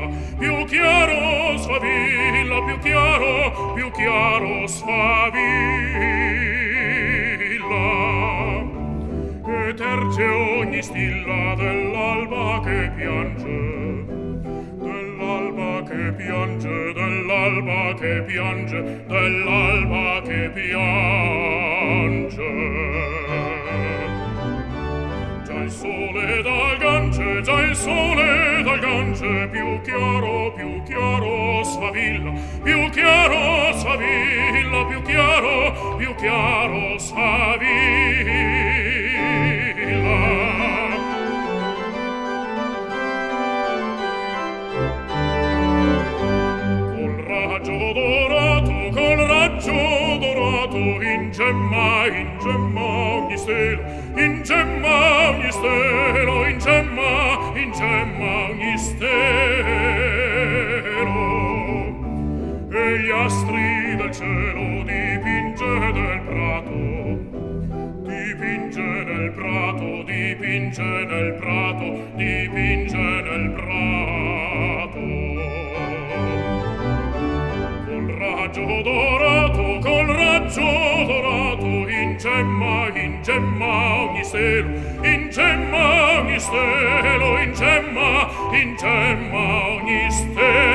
più chiaro sfavilla, più chiaro sfavilla. E terge ogni stilla dell'alba che piange, dell'alba che piange, dell'alba che piange, dell'alba che piange. Già il sole dal Gange, già il sole dal Gange, più chiaro sfavilla, più chiaro sfavilla, più chiaro sfavilla. Col raggio dorato, in gemma ogni stelo, in gemma ogni stelo, in gemma ogni stelo. E gli astri del cielo dipinge nel prato, dipinge nel prato, dipinge nel prato, dipinge nel prato. Col raggio dorato, in gemma ogni stelo, in gemma ogni stelo, in gemma ogni stelo.